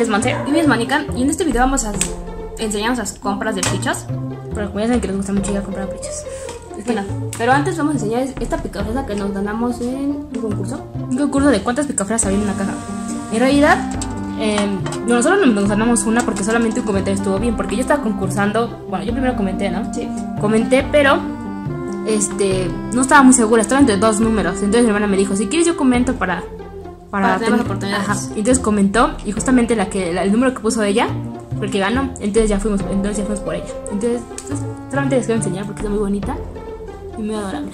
es Monse y mi es Mónica. Y en este video vamos a enseñarnos las compras de fichas. Pero como ya saben que nos gusta mucho ir a comprar fichas. Bueno, pero antes vamos a enseñar esta picafresa que nos ganamos en un concurso. Un concurso de cuántas picafresas había en una caja. En realidad, nosotros nos ganamos una porque solamente un comentario estuvo bien. Porque yo estaba concursando. Bueno, yo primero comenté, ¿no? Sí. Comenté, pero no estaba muy segura. Estaba entre dos números. Entonces mi hermana me dijo, si quieres yo comento para tener las oportunidades. Ajá. Entonces comentó y justamente el número que puso ella fue el que ganó. Entonces ya fuimos por ella. Entonces solamente les quiero enseñar porque está muy bonita y muy adorable.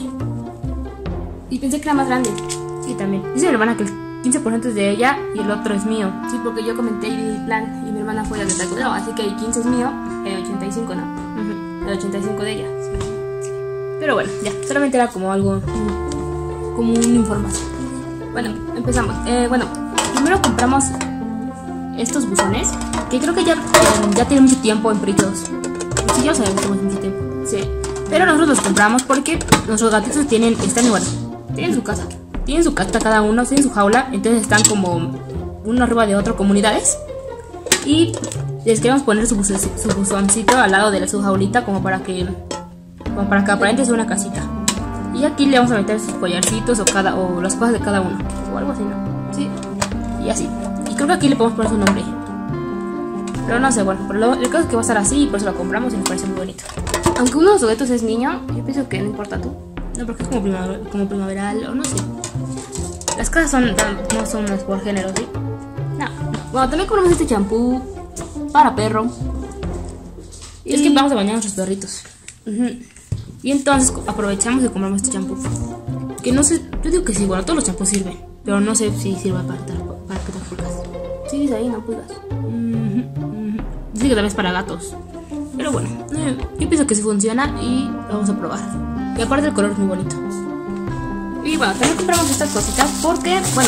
Y pensé que era más grande. Sí, también. Dice mi hermana que el 15% es de ella y el otro es mío. Sí, porque yo comenté y vi el plan y mi hermana fue la que calculó. Así que el 15 es mío, el 85 no. El 85 de ella. Sí. Pero bueno, ya. Solamente era como algo, como una información. Bueno, empezamos. Primero compramos estos buzones que creo que ya tienen mucho tiempo en Pritos. Sí, ya sabemos que tenemos mucho tiempo. Sí. Pero nosotros los compramos porque nuestros gatitos están igual. Tienen su casa. Tienen su casa cada uno, tienen su jaula. Entonces están como uno arriba de otro, comunidades. Y les queremos poner su buzoncito al lado de su jaulita como para que aparente sea una casita. Y aquí le vamos a meter sus collarcitos o las cosas de cada uno. O algo así, ¿no? Sí. Y así. Y creo que aquí le podemos poner su nombre. Pero no sé, bueno. Pero el caso es que va a estar así y por eso lo compramos y nos parece muy bonito. Aunque uno de los juguetes es niño, yo pienso que no importa tú. No, porque es como primaveral o no sé. Las casas no son las por género, ¿sí? No. Bueno, también compramos este champú para perro. Y es que vamos a bañar a nuestros perritos. Y entonces aprovechamos y compramos este champú. Que no sé, yo digo que sí, bueno, todos los champús sirven. Pero no sé si sirve para que te pulgas. Sí, dice ahí, no pulgas. Dice que también es para gatos. Pero bueno, yo pienso que sí funciona y lo vamos a probar. Y aparte el color es muy bonito. Y bueno, también compramos estas cositas porque, bueno,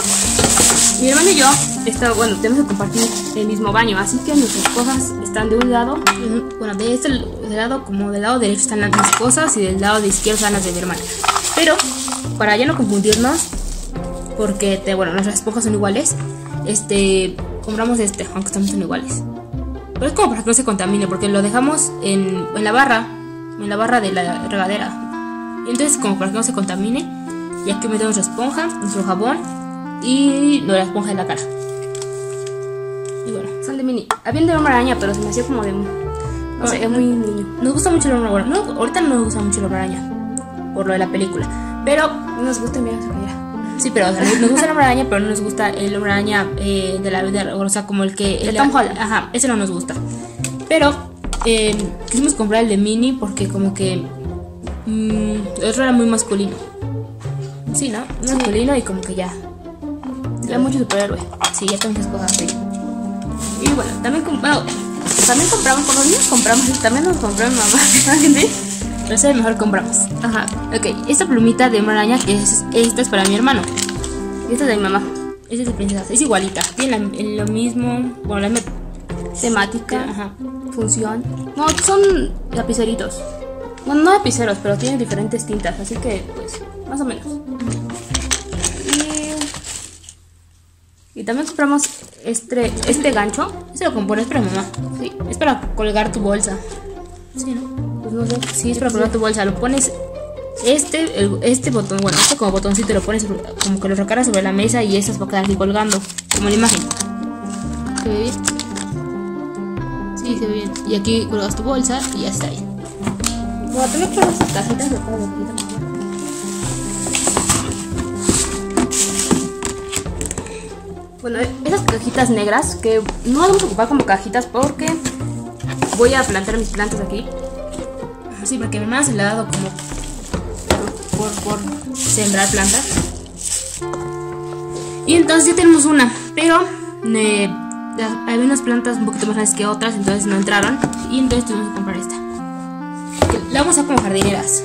mi hermano y yo tenemos que compartir el mismo baño. Así que nuestras cosas están de un lado. Bueno, del lado derecho están las mis cosas y del lado de izquierdo están las de mi hermana. Pero, para ya no confundirnos, porque, nuestras esponjas son iguales, compramos aunque estamos son iguales. Pero es como para que no se contamine, porque lo dejamos en la barra de la regadera. Y entonces como para que no se contamine, y aquí metemos nuestra esponja, nuestro jabón y la esponja de la cara. Y bueno, son de mini. Había el de Hombre Araña, pero se me hacía como de... No sé, es muy niño. Nos gusta mucho el Hombre Araña. No, ahorita no nos gusta mucho el Hombre Araña, por lo de la película. Pero nos gusta, mira, se calla. Sí, pero nos gusta el Hombre Araña, pero no nos gusta el Hombre Araña de la vida, o sea, como el que... El Tom Holland. Ajá, ese no nos gusta. Pero quisimos comprar el de mini porque como que el otro era muy masculino. Sí, ¿no? Masculino y como que ya mucho superhéroe. Sí, ya tengo muchas cosas así. Y bueno, también compramos, con los niños también nos compramos mamá. ¿Sí? Pero ese mejor compramos. Ajá. Ok, esta plumita de Hombre Araña, esta es para mi hermano. Y esta es de mi mamá. Esta es de princesa. Es igualita. Tiene lo mismo. Bueno, la misma temática. Ajá. Función. No, son lapiceritos. Bueno, no lapiceros, pero tienen diferentes tintas. Así que, pues, más o menos. Y también compramos este gancho. Este lo compones para mamá. Sí, es para colgar tu bolsa. Sí, ¿no? Pues no sé. Sí, es para colgar tu bolsa. Lo pones este botón, como botoncito lo pones como que lo recargas sobre la mesa y estas va a quedar aquí colgando, como la imagen. ¿Se ve bien? Sí, se ve bien. Y aquí colgas tu bolsa y ya está ahí. Bueno, también compramos cajitas de cada boquita. Bueno, esas cajitas negras que no las vamos a ocupar como cajitas porque voy a plantar mis plantas aquí. Sí, porque mi hermana se le ha dado como por sembrar plantas. Y entonces ya tenemos una, pero hay unas plantas un poquito más grandes que otras, entonces no entraron. Y entonces tuvimos que comprar esta. La vamos a usar como jardineras.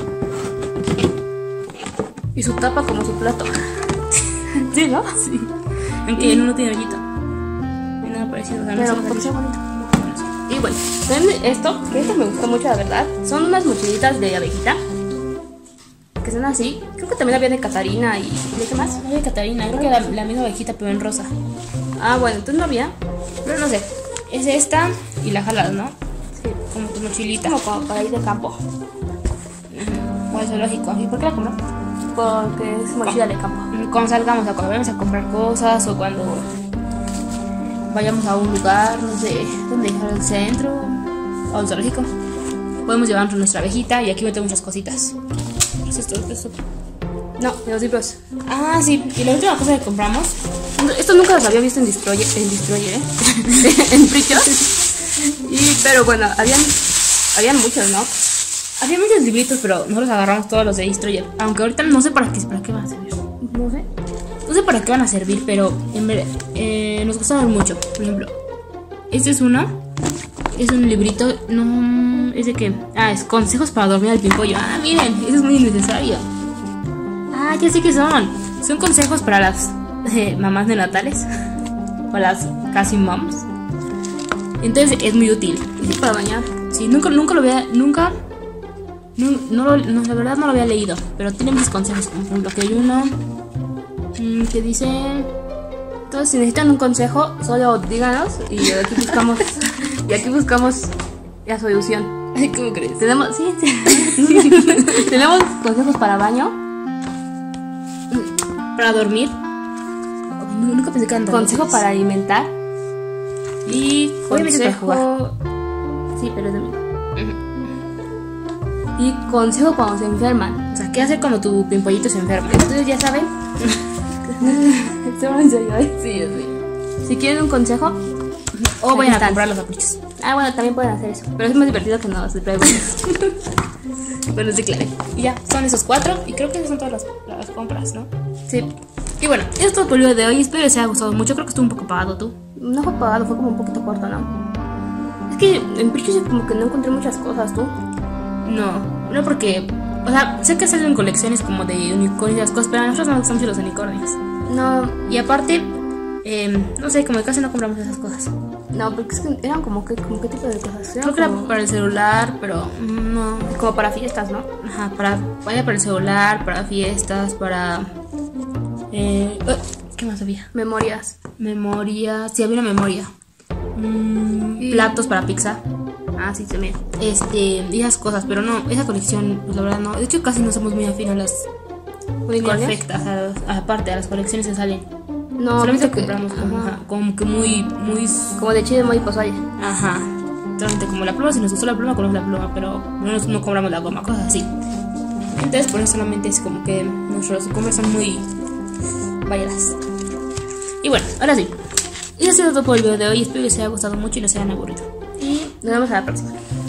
Y su tapa como su plato. ¿Sí, no? Sí. Aunque no tiene hoyito. No nada parecido. Pero porque sea bonito. Y bueno, ¿ven esto? Que esto me gustó mucho, la verdad. Son unas mochilitas de abejita. Que son así. Creo que también había de Catarina y... ¿de qué más? Había de Catarina. Creo que era la misma abejita, pero en rosa. Ah, bueno, entonces no había. Pero no sé, es esta y la jalas, ¿no? Sí. Como tu mochilita. Como para ir de campo. O al zoológico. ¿Y por qué la compro? Porque es mochila de campo. Cuando salgamos, cuando vayamos a comprar cosas o cuando vayamos a un lugar, no sé, donde al centro o al zoológico, podemos llevar nuestra abejita y aquí metemos muchas cositas. ¿Qué es esto? No, de los libros. Ah, sí, y la última cosa que compramos, Esto nunca los había visto en Destroyer, en Pritchos. Pero bueno, habían muchos, ¿no? había muchos libritos, pero nosotros agarramos todos los de Destroyer. Aunque ahorita no sé para qué van a servir. No sé para qué van a servir, pero en verdad nos gustaron mucho. Por ejemplo, este es uno. Es un librito. No. ¿Es de qué? Ah, es consejos para dormir al pimpollo. Ah, miren, eso es muy innecesario. Ah, ya sé qué son. Son consejos para las mamás neonatales. O las casi moms. Entonces es muy útil. Sí, para bañar. Sí, nunca lo había. La verdad no lo había leído. Pero tiene muchos consejos. Como por ejemplo, que hay uno que dice. Entonces, si necesitan un consejo, solo díganos y aquí buscamos. Y aquí buscamos la solución. ¿Cómo crees? Tenemos, sí. Tenemos consejos para baño, Para dormir. Nunca pensé que eran tan consejo útiles. para alimentar Y obviamente para jugar. Sí, pero es de mí. Y consejo cuando se enferman. O sea, ¿qué hacer cuando tu pimpollito se enferma? Entonces ya saben. Esto en serio, ¿eh? Sí, yo sí. Si quieren un consejo, O vayan a están. comprar los caprichos. ah, bueno, también pueden hacer eso. Pero es más divertido que no se traigan. Bueno, sí, claro. Y ya, son esos 4. Y creo que esas son todas las compras, ¿no? Sí. Y bueno, esto es todo por el video de hoy. Espero que les haya gustado mucho. Creo que estuvo un poco apagado tú. No fue pagado, fue como un poquito corto, ¿no? Es que en Pritchos como que no encontré muchas cosas, ¿tú? No porque. O sea, sé que salen colecciones como de unicornios y las cosas, pero a nosotros no nos gustan mucho los unicornios. No, Y aparte, no sé, como que casi no compramos esas cosas. no, porque es que eran como qué tipo de cosas. Eran Creo que era como, para el celular, pero no. como para fiestas, ¿no? Ajá, vaya para el celular, para fiestas, para. ¿Qué más había? Memorias. Memoria. Sí, había una memoria. Platos para pizza. Ah, sí, también. Y esas cosas, pero no, esa colección, pues la verdad no. De hecho, casi no somos muy afín a las ¿Unicornios? perfectas, aparte a las colecciones que salen. No, Solamente pienso que- compramos como, ajá. ajá, como que muy. Como de chile muy pozole. Ajá. Solamente como la pluma, si nos gustó la pluma, compramos la pluma, pero no compramos la goma, cosas así. Entonces, por eso solamente es como que nuestros compras son muy variadas. Y bueno, ahora sí. Y eso ha sido todo por el video de hoy. Espero que les haya gustado mucho y no se hayan aburrido. Y nos vemos a la próxima.